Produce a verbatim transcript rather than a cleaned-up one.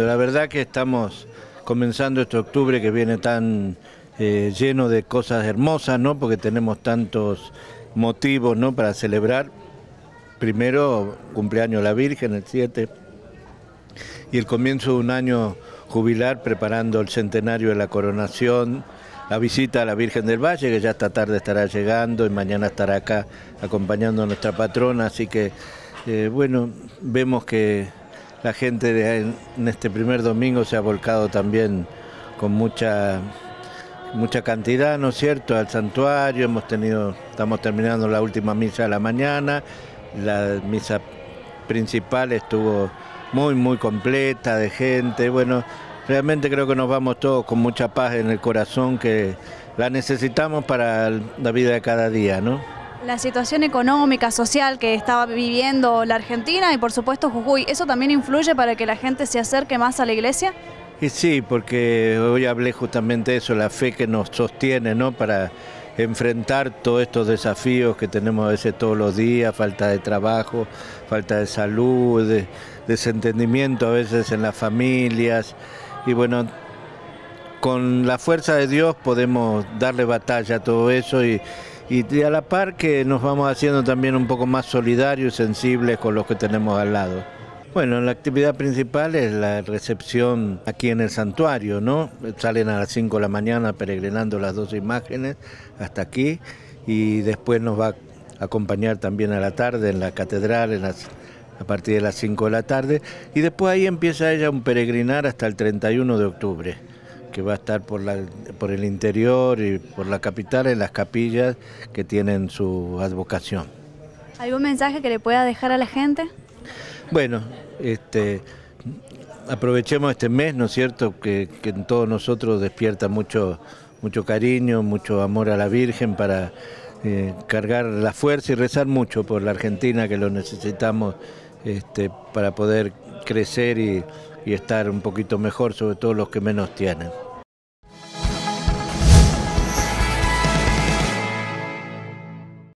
La verdad que estamos comenzando este octubre que viene tan eh, lleno de cosas hermosas, ¿no? Porque tenemos tantos motivos, ¿no?, para celebrar. Primero, cumpleaños de la Virgen, el siete, y el comienzo de un año jubilar preparando el centenario de la coronación, la visita a la Virgen del Valle, que ya esta tarde estará llegando y mañana estará acá acompañando a nuestra patrona, así que, eh, bueno, vemos que la gente de, en este primer domingo se ha volcado también con mucha, mucha cantidad, ¿no es cierto?, al santuario. Hemos tenido, estamos terminando la última misa de la mañana, la misa principal estuvo muy, muy completa de gente. Bueno, realmente creo que nos vamos todos con mucha paz en el corazón, que la necesitamos para la vida de cada día, ¿no? La situación económica, social que estaba viviendo la Argentina y por supuesto Jujuy, ¿eso también influye para que la gente se acerque más a la iglesia? Y sí, porque hoy hablé justamente de eso, la fe que nos sostiene, ¿no?, para enfrentar todos estos desafíos que tenemos a veces todos los días, falta de trabajo, falta de salud, de, desentendimiento a veces en las familias. Y bueno, con la fuerza de Dios podemos darle batalla a todo eso y, y a la par que nos vamos haciendo también un poco más solidarios y sensibles con los que tenemos al lado. Bueno, la actividad principal es la recepción aquí en el santuario, ¿no? Salen a las cinco de la mañana peregrinando las dos imágenes hasta aquí y después nos va a acompañar también a la tarde en la catedral en las, a partir de las cinco de la tarde y después ahí empieza ella un peregrinar hasta el treinta y uno de octubre, que va a estar por, la, por el interior y por la capital en las capillas que tienen su advocación. ¿Algún mensaje que le pueda dejar a la gente? Bueno, este, aprovechemos este mes, ¿no es cierto?, que, que en todos nosotros despierta mucho, mucho cariño, mucho amor a la Virgen para eh, cargar la fuerza y rezar mucho por la Argentina, que lo necesitamos este, para poder crecer y, y estar un poquito mejor, sobre todo los que menos tienen.